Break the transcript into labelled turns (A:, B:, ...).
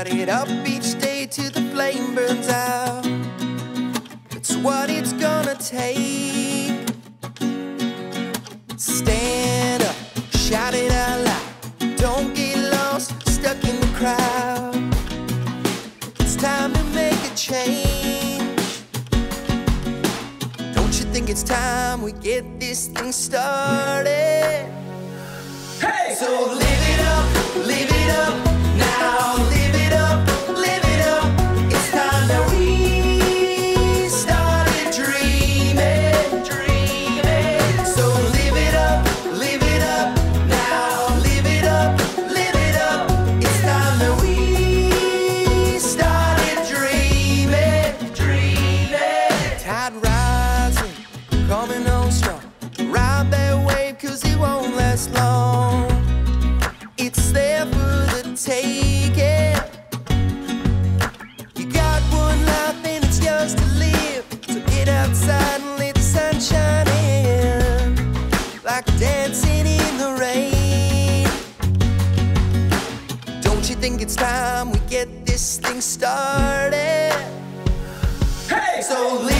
A: Light it up each day till the flame burns out. That's what it's gonna take. Stand up, shout it out loud. Don't get lost, stuck in the crowd. It's time to make a change. Don't you think it's time we get this thing started? Hey! So live it up, live it up. Now live it up, live it up. It's time that we started dreaming, dreaming. So live it up, live it up. Now live it up, live it up. It's time that we started dreaming, dreaming. Tide rising, coming on strong. Ride that wave 'cause it won't last long. It's there for the taking. You got one life and it's yours to live. So get outside and let the sun shine in, like dancing in the rain. Don't you think it's time we get this thing started? Hey! So